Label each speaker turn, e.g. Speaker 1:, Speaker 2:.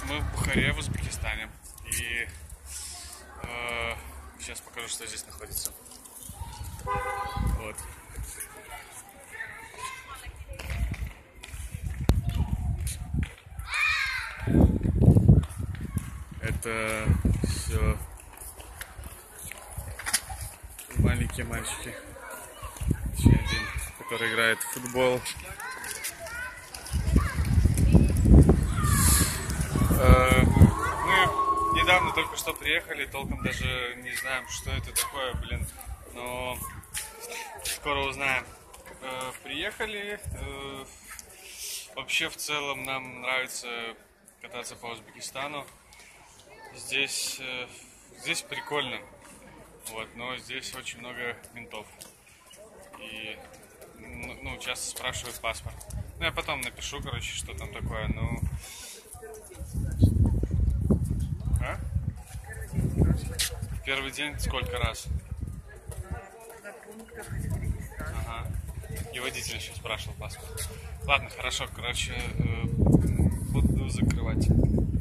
Speaker 1: Мы в Бухаре, в Узбекистане. И сейчас покажу, что здесь находится. Вот. Это все маленькие мальчики. Еще один, который играет в футбол. Мы недавно только что приехали, толком даже не знаем, что это такое, блин. Но скоро узнаем. Приехали. Вообще, в целом, нам нравится кататься по Узбекистану. Здесь прикольно. Вот, но здесь очень много ментов. И часто спрашивают паспорт. Ну, я потом напишу, короче, что там такое. Ну. А? Первый день сколько раз? Ага. И водитель еще спрашивал паспорт. Ладно, хорошо, короче, буду закрывать.